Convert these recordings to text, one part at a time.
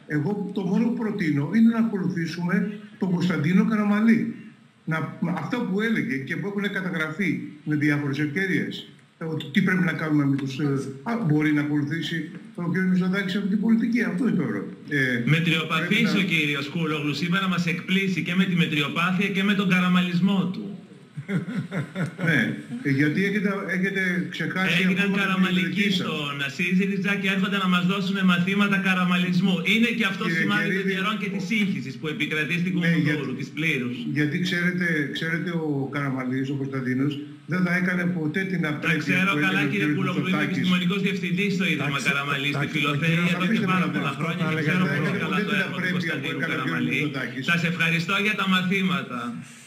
Εγώ το μόνο που προτείνω είναι να ακολουθήσουμε τον Κωνσταντίνο Καραμανλή. Αυτό που έλεγε και που έχουν καταγραφεί με διάφορες ευκαιρίες. Τι πρέπει να κάνουμε με τους... μπορεί να ακολουθήσει ο κ. Μητσοτάκης αυτή την πολιτική. Αυτό είναι το ερώτημα. Μετριοπαθής ο κύριος Κούλογλου σήμερα να μας εκπλήσει και με τη μετριοπάθεια και με τον καραμαλισμό του. Ναι, γιατί έχετε ξεχάσει... Έγιναν καραμαλικοί στον ΣΥΡΙΖΑ και έρχονται να μας δώσουν μαθήματα καραμαλισμού. Είναι και αυτό σημάδι των καιρών και της σύγχυσης που επικρατεί στην Κουμουνδούρου, της πλήρους. Γιατί ξέρετε ο Καραμανλής, ο Κωνσταντίνος, δεν θα έκανε ποτέ την απρέπεια. Τα ξέρω καλά, κύριε Κούλογλου, είμαι επιστημονικός διευθυντής στο Ίδρυμα Καραμανλή, στη Φιλοθερία εδώ και πάρα πολλά χρόνια και ξέρω πολύ καλά το έργο του Κωνσταντίνου Καραμανλή. Σας ευχαριστώ για τα μαθήματα.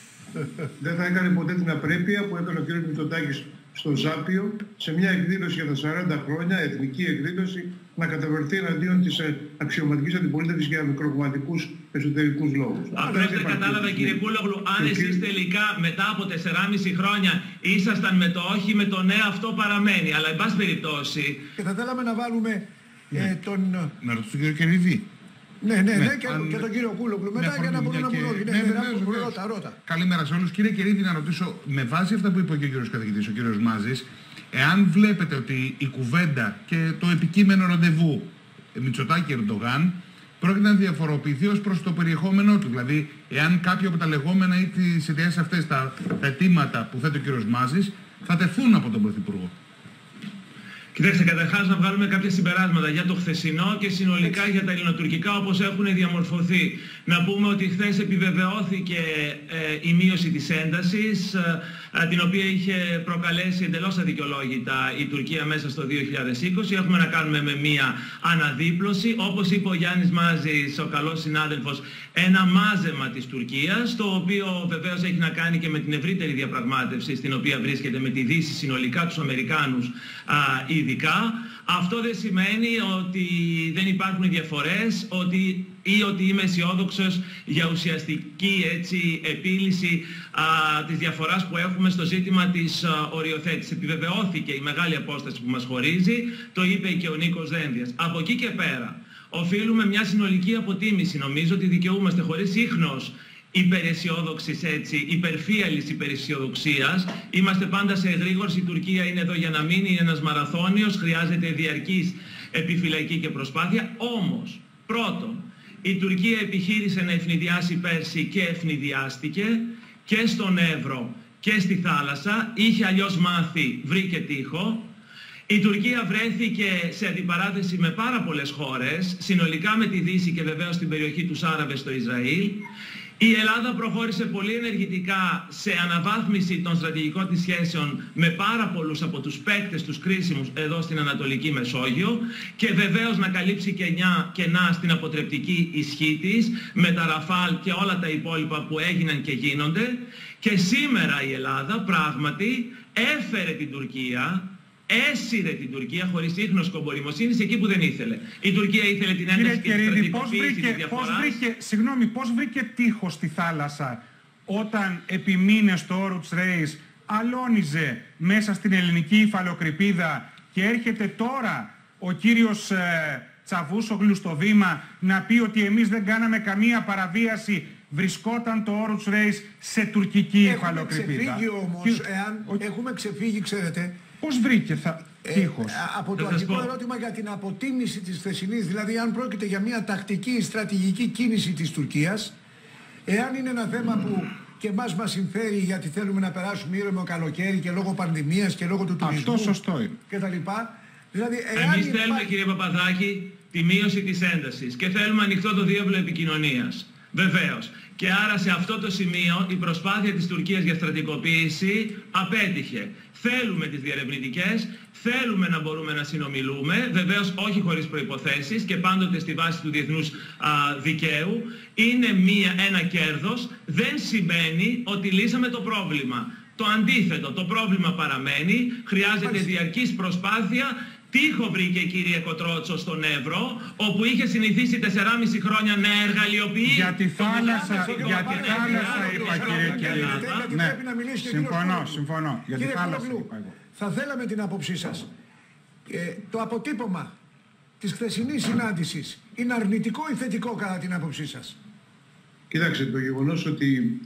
Δεν θα έκανε ποτέ την απρέπεια που έκανε ο κ. Μητσοτάκης στο Ζάπιο, σε μια εκδήλωση για τα 40 χρόνια, εθνική εκδήλωση, να καταβερθεί εναντίον της αξιωματικής αντιπολίτευσης για μικροκομματικούς εσωτερικούς λόγους. Αυτό δεν κατάλαβα, κύριε Κούλογλου, αν εσείς τελικά μετά από 4,5 χρόνια ήσασταν με το όχι, με το ναι, αυτό παραμένει. Αλλά εν πάση περιπτώσει... Και θα θέλαμε να βάλουμε τον... Να ρωτήσω τον κύριο Κεριδή. Ναι, και τον κύριο Κούλογλου μετά για να μπορούν να πούν όλοι. Ρώτα. Καλημέρα σε όλους. Κύριε Κερίδη, να ρωτήσω, με βάση αυτά που είπε και ο κύριος καθηγητής, ο κύριος Μάζης, εάν βλέπετε ότι η κουβέντα και το επικείμενο ραντεβού Μητσοτάκη-Ερντογάν πρόκειται να διαφοροποιηθεί ως προς το περιεχόμενό του. Δηλαδή, εάν κάποια από τα λεγόμενα ή τις ιδέες αυτές, τα αιτήματα που θέτει ο κύριος Μάζης, θα τεθούν από τον Πρωθυπουργό. Κοιτάξτε, καταρχάς να βγάλουμε κάποια συμπεράσματα για το χθεσινό και συνολικά για τα ελληνοτουρκικά όπως έχουν διαμορφωθεί. Να πούμε ότι χθες επιβεβαιώθηκε η μείωση της έντασης, την οποία είχε προκαλέσει εντελώς αδικαιολόγητα η Τουρκία μέσα στο 2020. Έχουμε να κάνουμε με μία αναδίπλωση. Όπως είπε ο Γιάννης Μάζης, ο καλός συνάδελφος, ένα μάζεμα της Τουρκίας, το οποίο βεβαίως έχει να κάνει και με την ευρύτερη διαπραγμάτευση στην οποία βρίσκεται με τη Δύση συνολικά, τους Αμερικάνους ειδικά. Αυτό δεν σημαίνει ότι δεν υπάρχουν διαφορές ή ότι είμαι αισιόδοξος για ουσιαστική επίλυση της διαφοράς που έχουμε στο ζήτημα της οριοθέτησης. Επιβεβαιώθηκε η μεγάλη απόσταση που μας χωρίζει, το είπε και ο Νίκος Δένδιας. Από εκεί και πέρα οφείλουμε μια συνολική αποτίμηση, νομίζω ότι δικαιούμαστε χωρίς ίχνος υπεραισιόδοξης υπερφύαλης υπεραισιοδοξίας. Είμαστε πάντα σε εγρήγορση, η Τουρκία είναι εδώ για να μείνει, είναι ένας μαραθώνιος, χρειάζεται διαρκής επιφυλακή και προσπάθεια. Όμως, πρώτον, η Τουρκία επιχείρησε να ευνηδιάσει πέρσι και ευνηδιάστηκε και στον Εύρο και στη θάλασσα, είχε αλλιώς μάθει, βρήκε τείχο. Η Τουρκία βρέθηκε σε αντιπαράθεση με πάρα πολλές χώρες, συνολικά με τη Δύση και βεβαίως στην περιοχή τους Άραβες στο Ισραήλ. Η Ελλάδα προχώρησε πολύ ενεργητικά σε αναβάθμιση των στρατηγικών της σχέσεων με πάρα πολλούς από τους παίκτες, τους κρίσιμους εδώ στην Ανατολική Μεσόγειο και βεβαίως να καλύψει κενά στην αποτρεπτική ισχύ της με τα Ραφάλ και όλα τα υπόλοιπα που έγιναν και γίνονται. Και σήμερα η Ελλάδα πράγματι έφερε την Τουρκία, έσυρε την Τουρκία χωρίς ίχνος κομπορημοσύνης εκεί που δεν ήθελε. Η Τουρκία ήθελε την ένταση και τη στρατηγικοποίηση της διαφοράς. Πώς βρήκε τείχος στη θάλασσα όταν επί μήνες το Όρουτς Ρέις αλώνιζε μέσα στην ελληνική υφαλοκρηπίδα και έρχεται τώρα ο κύριος Τσαβούσογλου στο βήμα να πει ότι εμείς δεν κάναμε καμία παραβίαση, βρισκόταν το Όρουτς Ρέις σε τουρκική υφαλοκρηπίδα. Έχουμε ξεφύγει όμως, έχουμε ξεφύγει, ξέρετε, πώς βρήκε τείχος? Από το αρχικό ερώτημα για την αποτίμηση της χθεσινής, δηλαδή αν πρόκειται για μια τακτική στρατηγική κίνηση της Τουρκίας, εάν είναι ένα θέμα που και εμάς μας συμφέρει γιατί θέλουμε να περάσουμε ήρεμο καλοκαίρι και λόγω πανδημίας και λόγω του τουρισμού. Αυτό σωστό είναι. Και τα λοιπά. Δηλαδή, εμείς θέλουμε, κύριε Παπαδάκη, τη μείωση της έντασης και θέλουμε ανοιχτό το διάβλο επικοινωνίας. Βεβαίως. Και άρα σε αυτό το σημείο η προσπάθεια της Τουρκίας για στρατικοποίηση απέτυχε. Θέλουμε τις διερευνητικές, θέλουμε να μπορούμε να συνομιλούμε, βεβαίως όχι χωρίς προϋποθέσεις και πάντοτε στη βάση του διεθνούς δικαίου. Είναι ένα κέρδος, δεν σημαίνει ότι λύσαμε το πρόβλημα. Το αντίθετο, το πρόβλημα παραμένει, χρειάζεται διαρκής προσπάθεια. Τείχο βρήκε η κυρία Κοτρότσο στον Εύρο, όπου είχε συνηθίσει 4,5 χρόνια να εργαλειοποιεί... Για τη θάλασσα, είπα, κύριε Κερίδη. Ναι, συμφωνώ. Για τη θάλασσα είπα εγώ. Θα θέλαμε την άποψή σας. Το αποτύπωμα της χθεσινής συνάντησης είναι αρνητικό ή θετικό κατά την άποψή σας? Κοιτάξτε, το γεγονός ότι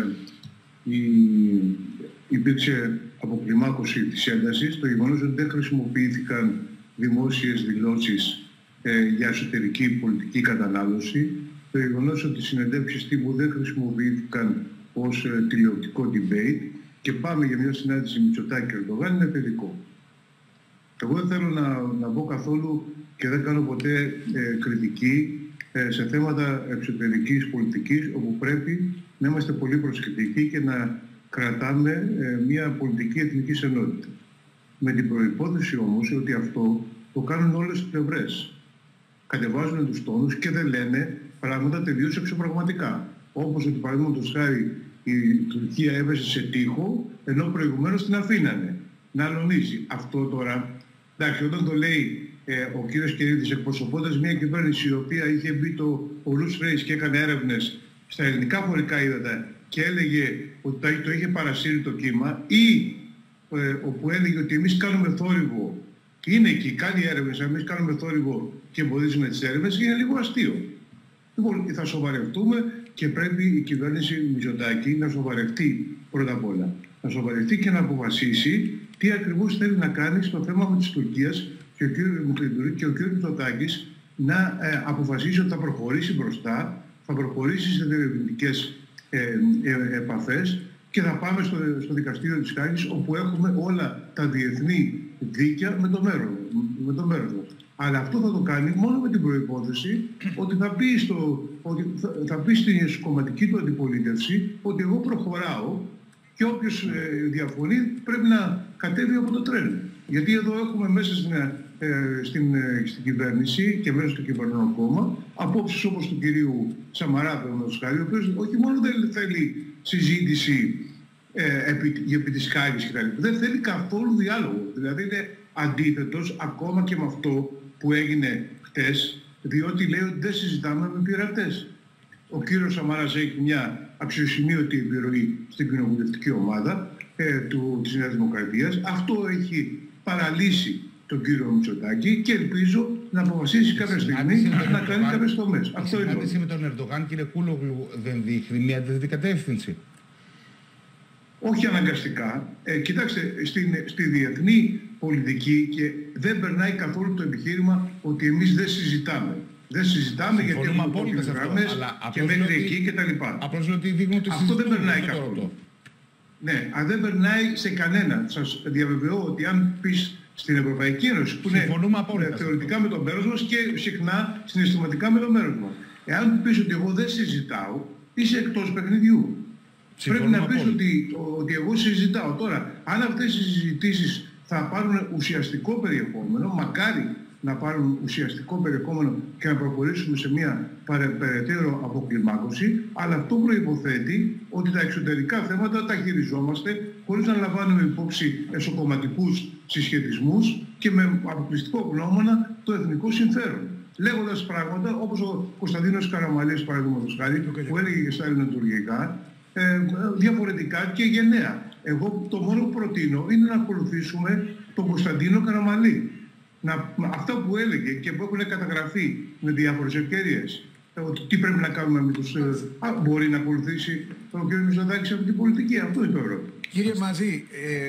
υπήρξε αποκλιμάκωση της έντασης, το γεγονός ότι δεν χρησιμοποιήθηκαν δημόσιες δηλώσεις για εσωτερική πολιτική κατανάλωση, το γεγονός ότι οι συνεντεύξεις τύπου δεν χρησιμοποιήθηκαν ως τηλεοπτικό debate και πάμε για μια συνάντηση Μητσοτάκη και Ερντογάν είναι θετικό. Εγώ δεν θέλω να πω καθόλου και δεν κάνω ποτέ κριτική σε θέματα εξωτερικής πολιτικής, όπου πρέπει να είμαστε πολύ προσεκτικοί και να κρατάμε μια πολιτική εθνικής ενότητας. Με την προϋπόθεση όμως ότι αυτό το κάνουν όλες τις πλευρές. Κατεβάζουν τους τόνους και δεν λένε πράγματα τελείως εξωπραγματικά. Όπως ότι παραδείγματος χάρη η Τουρκία έβεσε σε τείχο, ενώ προηγουμένως την αφήνανε να αλωνίζει. Αυτό τώρα, εντάξει, όταν το λέει ο κύριος Κερίδης εκπροσωπώντας μια κυβέρνηση η οποία είχε μπει ο Ρους Ρέις και έκανε έρευνες στα ελληνικά χωρικά ύδατα και έλεγε ότι το είχε παρασύρει το κύμα, ή όπου έλεγε ότι εμείς κάνουμε θόρυβο και είναι εκεί, κάνει έρευνες, εμείς κάνουμε θόρυβο και εμποδίζουμε τις έρευνες, είναι λίγο αστείο. Λοιπόν, θα σοβαρευτούμε και πρέπει η κυβέρνηση Μητσοτάκη να σοβαρευτεί πρώτα απ' όλα. Να σοβαρευτεί και να αποφασίσει τι ακριβώς θέλει να κάνει στο θέμα της Τουρκίας και ο κ. Μητσοτάκης να αποφασίσει ότι θα προχωρήσει μπροστά, θα προχωρήσει σε διερευνητικές επαφές και θα πάμε στο δικαστήριο της Χάγης, όπου έχουμε όλα τα διεθνή δίκαια με το μέρος μας. Αλλά αυτό θα το κάνει μόνο με την προϋπόθεση ότι θα πει στην κομματική του αντιπολίτευση ότι εγώ προχωράω και όποιος διαφωνεί πρέπει να κατέβει από το τρένο. Γιατί εδώ έχουμε μέσα στην κυβέρνηση και μέσα στο κυβερνό κόμμα απόψεις όπως του κυρίου Σαμαρά, ο οποίος όχι μόνο δεν θέλει συζήτηση επί της Χάγης κτλ. Δεν θέλει καθόλου διάλογο. Δηλαδή είναι αντίθετος ακόμα και με αυτό που έγινε χτες, διότι λέει ότι δεν συζητάμε με πειρατές. Ο κύριος Σαμαράς έχει μια αξιοσημείωτη επιρροή στην κοινοβουλευτική ομάδα της Νέας Δημοκρατίας. Αυτό έχει παραλύσει τον κύριο Μητσοτάκη και ελπίζω να αποφασίσει κάποια στιγμή να κάνει κάποιες τομές. Αυτό είναι. Η συνάντηση με τον Ερντογάν, κύριε Κούλογλου, δεν δείχνει μια αντίθετη κατεύθυνση? Όχι αναγκαστικά. Κοιτάξτε, στη διεθνή πολιτική και δεν περνάει καθόλου το επιχείρημα ότι εμείς δεν συζητάμε. Δεν συζητάμε γιατί έχουμε κόκκινες γραμμές και μέχρι εκεί κτλ. Απλώς λέω ότι δείχνουν ότι αυτό δεν περνάει καθόλου. Ναι, αν δεν περνάει σε κανέναν. Σας διαβεβαιώ ότι αν πεις στην Ευρωπαϊκή Ένωση, που είναι θεωρητικά με το μέρος μας και συχνά συναισθηματικά με το μέρος μας. Εάν πεις ότι εγώ δεν συζητάω, είσαι εκτός παιχνιδιού. Πρέπει να πεις ότι εγώ συζητάω. Τώρα, αν αυτές οι συζητήσεις θα πάρουν ουσιαστικό περιεχόμενο, μακάρι να πάρουν ουσιαστικό περιεχόμενο και να προχωρήσουμε σε μια περαιτέρω αποκλιμάκωση, αλλά αυτό προϋποθέτει ότι τα εξωτερικά θέματα τα χειριζόμαστε χωρίς να λαμβάνουμε υπόψη εσωκομματικούς συσχετισμούς και με αποκλειστικό γνώμονα το εθνικό συμφέρον. Λέγοντας πράγματα όπως ο Κωνσταντίνος Καραμανλής, παραδείγματος χάρη, που έλεγε στα ελληνοτουρκικά, διαφορετικά και γενναία. Εγώ το μόνο που προτείνω είναι να ακολουθήσουμε τον Κωνσταντίνο Καραμανλή. Αυτά που έλεγε και που έχουν καταγραφεί με διάφορες ευκαιρίες. Τι πρέπει να κάνουμε με τους... μπορεί να ακολουθήσει ο κ. Μητσοτάκης σε αυτή την πολιτική. Αυτό είναι το ερώτημα. Κύριε Μαζή,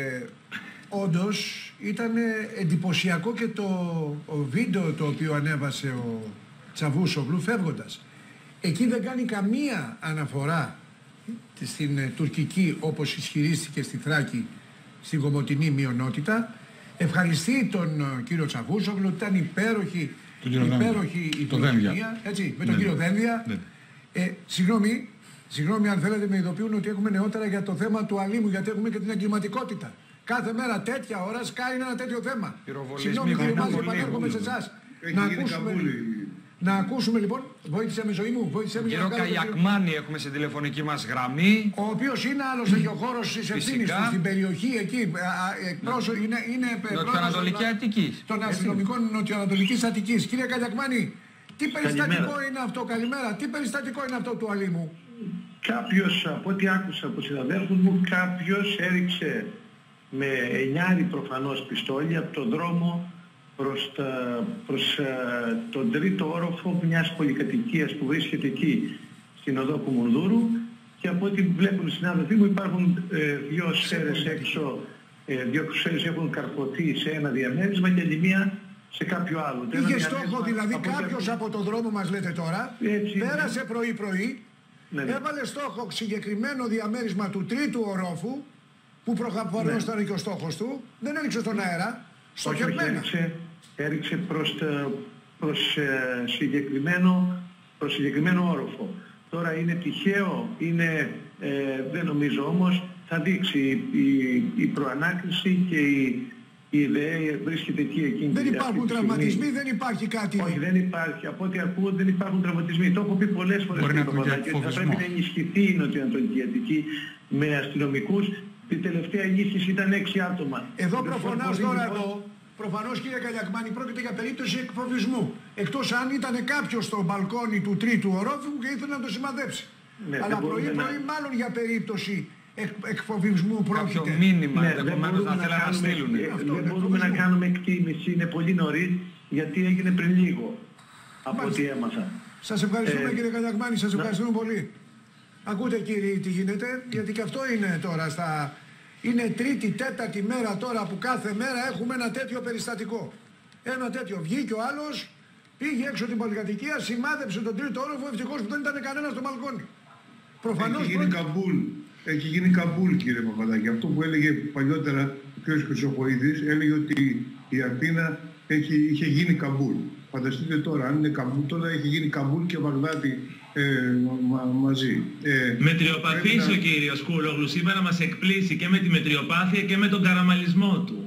όντως ήταν εντυπωσιακό και το βίντεο το οποίο ανέβασε ο Τσαβούσογλου φεύγοντας. Εκεί δεν κάνει καμία αναφορά στην τουρκική, όπως ισχυρίστηκε στη Θράκη, στην κομοτηνή μειονότητα. Ευχαριστεί τον κύριο Τσαβούσογλου, ήταν υπέροχη η τουρκία, έτσι, με τον κύριο Δένδια. Συγγνώμη αν θέλετε, με ειδοποιούν ότι έχουμε νεότερα για το θέμα του αλίμου, γιατί έχουμε και την εγκληματικότητα. Κάθε μέρα τέτοια ώρα σκάει ένα τέτοιο θέμα. Συγγνώμη κύριε Μάζη, επανέρχομαι σε εσάς. Να ακούσουμε λοιπόν, βοήθησε με ζωή μου, βοήθησε με κύριο Καγιακμάνη έχουμε στην τηλεφωνική μας γραμμή. Ο οποίος είναι άλλος έχει ο χώρος της ευθύνης του, στην περιοχή εκεί, είναι Νοτιοανατολική Αττικής. Των αστυνομικών Νοτιοανατολικής Αττικής. Κύριε Καγιακμάνη, τι περιστατικό είναι αυτό, καλημέρα, τι περιστατικό είναι αυτό του αλίμου? Κάποιος, από ό,τι άκουσα από συναδέλφους μου, κάποιος έριξε με εννιάρι προφανώς πιστόλι από τον δρόμο προς τον τρίτο όροφο μιας πολυκατοικίας που βρίσκεται εκεί στην οδό Κουμουνδούρου, και από ό,τι βλέπουν οι συνάδελφοί μου υπάρχουν δύο σφαίρες έξω, δύο σφαίρες έχουν καρποθεί σε ένα διαμέρισμα και άλλη μία σε κάποιο άλλο. Είχε στόχο δηλαδή κάποιος από τον δρόμο, μας λέτε τώρα, πέρασε πρωί-πρωί, ναι, έβαλε στόχο συγκεκριμένο διαμέρισμα του τρίτου ορόφου, που προφανώς ήταν και ο στόχος του, δεν έριξε στον αέρα, στοχευμένα. Έριξε προς συγκεκριμένο όροφο. Τώρα είναι τυχαίο, δεν νομίζω όμως, θα δείξει η προανάκριση και η ιδέα βρίσκεται εκεί. Δεν υπάρχουν τραυματισμοί, δεν υπάρχει κάτι. Όχι, δεν υπάρχει. Από ό,τι ακούω δεν υπάρχουν τραυματισμοί. Το έχω πει πολλές φορές στην Παπαδάκη. Θα πρέπει να ενισχυθεί η Νοτιοανατολική Αττική με αστυνομικούς. Η τελευταία ενίσχυση ήταν 6 άτομα. Εδώ προφανώς τώρα προφανώς κύριε Καλιακμάνη πρόκειται για περίπτωση εκφοβισμού. Εκτός αν ήταν κάποιος στο μπαλκόνι του τρίτου ορόφου και ήθελε να το σημαδέψει. Ναι, αλλά πρωί-πρωί μάλλον για περίπτωση εκφοβισμού πρόκειται. Κάποιο μήνυμα ενδεχομένως να θέλουν να στείλουν. Δεν μπορούμε να κάνουμε εκτίμηση, είναι πολύ νωρίς, γιατί έγινε πριν λίγο από ό,τι έμαθα. Σας ευχαριστούμε κύριε Καλιακμάνη, σας ευχαριστούμε πολύ. Ακούτε κύριοι τι γίνεται, γιατί και αυτό είναι τώρα είναι τρίτη, τέταρτη μέρα τώρα που κάθε μέρα έχουμε ένα τέτοιο περιστατικό. Ένα τέτοιο. Βγήκε ο άλλος, πήγε έξω την πολυκατοικία, σημάδεψε τον τρίτο όροφο, ευτυχώς που δεν ήταν κανένα στο μπαλκόνι. Προφανώς έχει γίνει Καμπούλ κύριε Παπαδάκη. Αυτό που έλεγε παλιότερα ο κ. Χρυσοχοΐδης, έλεγε ότι η Αθήνα είχε γίνει Καμπούλ. Φανταστείτε τώρα, αν είναι Καμπούλ, τώρα έχει γίνει Καμπούλ και Βαγδάτη μαζί. Μετριοπαθής ο κύριος Κούλογλου σήμερα μας εκπλήσει και με τη μετριοπάθεια και με τον καραμαλισμό του.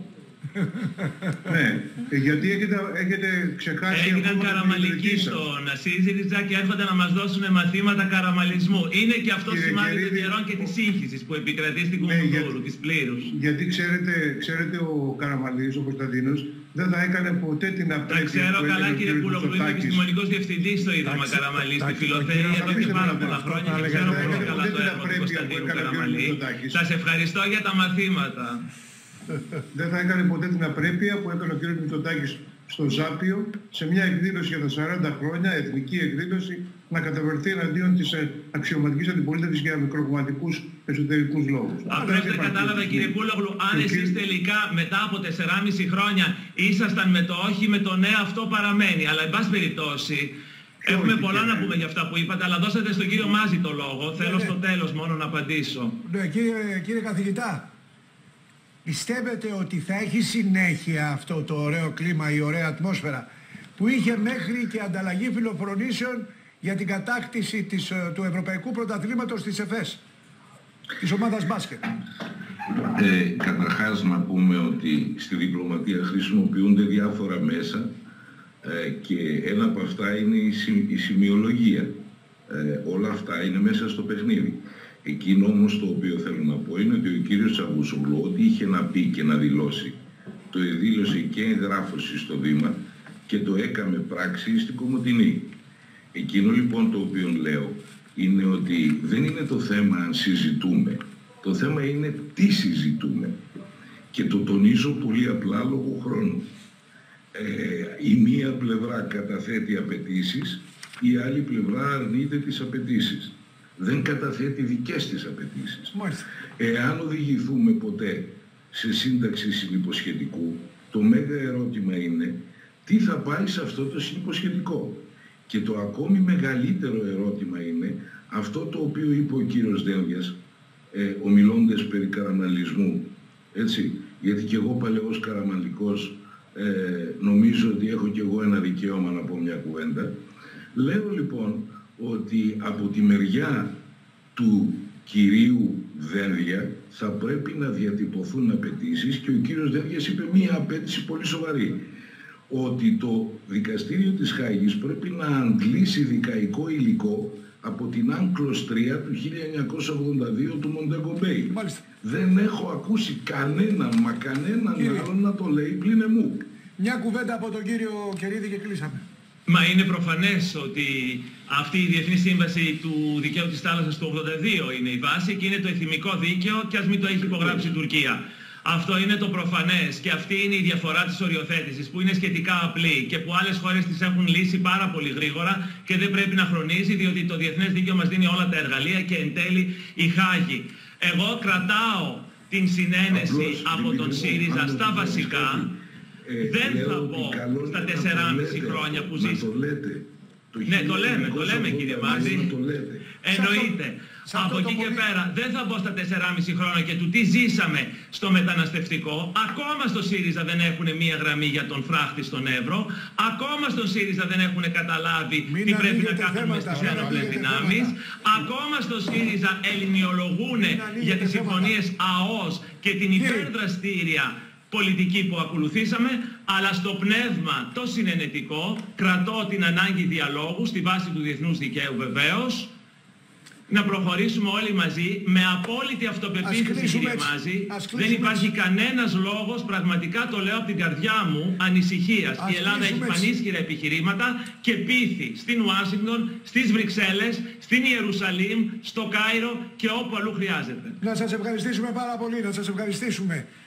Ναι, γιατί έχετε ξεχάσει... Έγιναν καραμαλικοί στον Σύριζα και έρχονται να μας δώσουν μαθήματα καραμαλισμού. Είναι και αυτό σημάδι των καιρών και της σύγχυσης που επικρατεί στην Κουμουνδούρου, της πλήρους. Γιατί ξέρετε ο Καραμαλής, ο Κωνσταντίνος, δεν θα έκανε ποτέ την απρέπεια. Τα ξέρω καλά κύριε Κούλογλου, είμαι επιστημονικός διευθυντής στο Ίδρυμα Καραμαλή, στη Φιλοθέα εδώ και πάρα πολλά χρόνια και ξέρω πολύ καλά το έργο του Κωνσταντίνου Καραμαλή. Σας ευχαριστώ για τα μαθήματα. Δεν θα έκανε ποτέ την απρέπεια που έκανε ο κ. Μητσοτάκης στο Ζάπιο σε μια εκδήλωση για τα 40 χρόνια, εθνική εκδήλωση, να καταβερθεί εναντίον της αξιωματικής αντιπολίτευσης για μικροκομματικούς εσωτερικούς λόγους. Απλώς δεν κατάλαβα κύριε Κούλογλου, αν εσείς τελικά μετά από 4,5 χρόνια ήσασταν με το όχι, με το ναι, αυτό παραμένει. Αλλά εν πάση περιπτώσει, έχουμε πολλά να πούμε για αυτά που είπατε, αλλά δώσατε στον κύριο Μάζη το λόγο. Θέλω στο τέλος μόνο να απαντήσω. Ναι, κύριε καθηγητά. Πιστεύετε ότι θα έχει συνέχεια αυτό το ωραίο κλίμα, η ωραία ατμόσφαιρα που είχε μέχρι και ανταλλαγή φιλοφρονήσεων για την κατάκτηση του Ευρωπαϊκού Πρωταθλήματος της ΕΦΕΣ, της ομάδας μπάσκετ? Καταρχάς να πούμε ότι στη διπλωματία χρησιμοποιούνται διάφορα μέσα και ένα από αυτά είναι η σημειολογία. Όλα αυτά είναι μέσα στο παιχνίδι. Εκείνο όμως το οποίο θέλω να πω είναι ότι ο κύριος Τσαβούσογλου ό,τι είχε να πει και να δηλώσει το δήλωσε και εγγράφωση στο Δήμα και το έκαμε πράξη στην Κομοτηνή. Εκείνο λοιπόν το οποίο λέω είναι ότι δεν είναι το θέμα αν συζητούμε, το θέμα είναι τι συζητούμε και το τονίζω πολύ απλά λόγω χρόνου. Η μία πλευρά καταθέτει απαιτήσεις, η άλλη πλευρά αρνείται τις απαιτήσεις. Δεν καταθέτει δικές της απαιτήσεις. Εάν οδηγηθούμε ποτέ σε σύνταξη συνυποσχετικού, το μέγα ερώτημα είναι τι θα πάει σε αυτό το συνυποσχετικό. Και το ακόμη μεγαλύτερο ερώτημα είναι αυτό το οποίο είπε ο κύριος Δένδιας, ομιλώντας περί καραμαλισμού. Έτσι, γιατί και εγώ παλαιός καραμαλικός νομίζω ότι έχω και εγώ ένα δικαίωμα να πω μια κουβέντα. Λέω λοιπόν ότι από τη μεριά του κυρίου Δένδια θα πρέπει να διατυπωθούν απαιτήσεις και ο κύριος Δένδιας είπε μία απαίτηση πολύ σοβαρή. Ότι το δικαστήριο της Χάγης πρέπει να αντλήσει δικαϊκό υλικό από την Άγκλος 3 του 1982 του Μοντέγκο Μπέι. Δεν έχω ακούσει κανέναν άλλον να το λέει πλην εμού. Μια κουβέντα από τον κύριο Κερίδη και κλείσαμε. Μα είναι προφανές ότι αυτή η Διεθνή Σύμβαση του Δικαίου της Θάλασσας του 82 είναι η βάση και είναι το εθιμικό δίκαιο και ας μην το έχει υπογράψει η Τουρκία. Αυτό είναι το προφανές και αυτή είναι η διαφορά της οριοθέτησης που είναι σχετικά απλή και που άλλες χώρες τις έχουν λύσει πάρα πολύ γρήγορα και δεν πρέπει να χρονίζει, διότι το διεθνές δίκαιο μας δίνει όλα τα εργαλεία και εν τέλει η Χάγη. Εγώ κρατάω την συνένεση από τον ΣΥΡΙΖΑ στα βασικά. Δεν θα πω στα 4,5 χρόνια που ζήσει. Ναι, το λέμε κύριε Μάζη. Εννοείται. Από εκεί και πέρα δεν θα μπω στα 4,5 χρόνια και του τι ζήσαμε στο μεταναστευτικό. Ακόμα στο ΣΥΡΙΖΑ δεν έχουν μία γραμμή για τον φράχτη στον Εύρο. Ακόμα στον ΣΥΡΙΖΑ δεν έχουν καταλάβει τι πρέπει να κάνουμε στις ένοπλες δυνάμεις. Ακόμα στο ΣΥΡΙΖΑ ελληνιολογούν για τις συμφωνίες ΑΟΣ και την υπερδραστήρια πολιτική που ακολουθήσαμε, αλλά στο πνεύμα το συνενετικό κρατώ την ανάγκη διαλόγου στη βάση του διεθνούς δικαίου βεβαίως, να προχωρήσουμε όλοι μαζί με απόλυτη αυτοπεποίθηση, κύριε Μάζη. Δεν υπάρχει κανένας λόγος, πραγματικά το λέω από την καρδιά μου, ανησυχίας. Η Ελλάδα έχει πανίσχυρα επιχειρήματα και πείθει στην Ουάσιγκτον, στις Βρυξέλλες, στην Ιερουσαλήμ, στο Κάιρο και όπου αλλού χρειάζεται. Να σας ευχαριστήσουμε πάρα πολύ, να σας ευχαριστήσουμε.